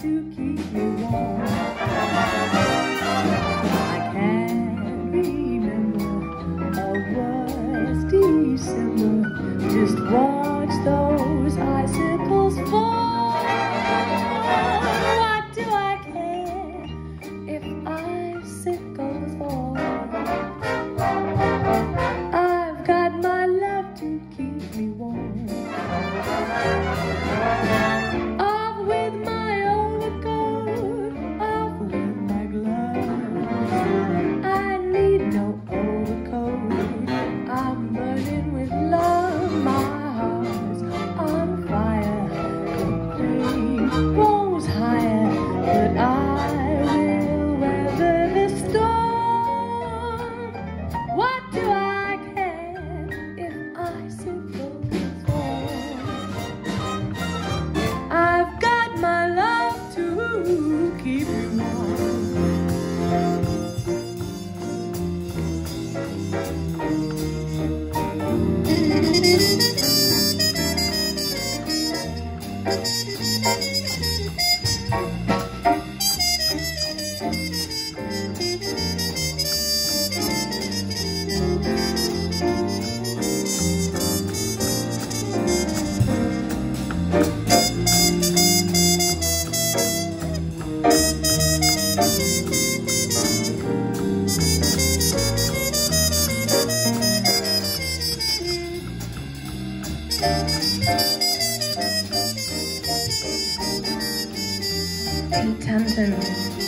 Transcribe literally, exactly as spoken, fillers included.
to keep me warm. I can't remember a worse December. Just watch those icicles fall. What do I care if icicles fall? I've got my love to keep me warm. Off with my overcoat, off with my gloves. I need no overcoat, I'm burning with love. My heart's on fire, the flame grows higher, but I will weather the storm. What do I care if icicles fall? I've got my love to keep you warm. Pete Hampton.